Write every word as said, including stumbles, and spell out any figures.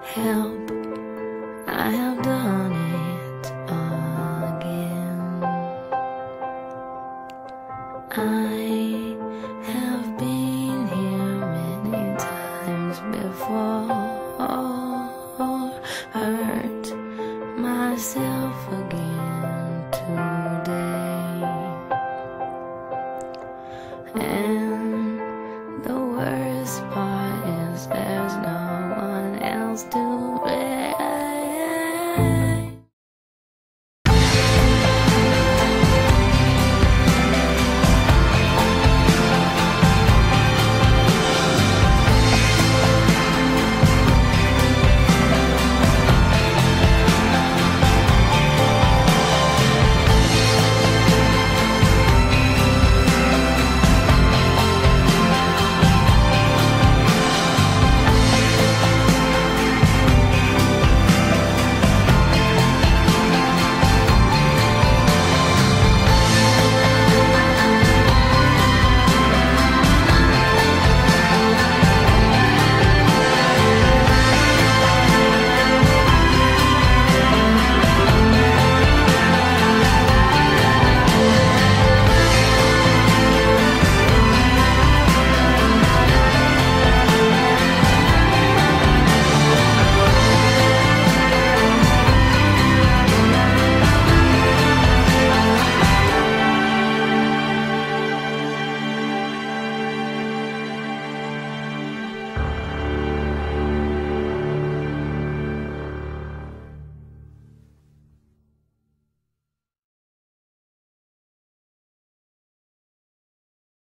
Help, I have done it again. I have been here many times before, hurt myself again today, and the worst part is there's no one else to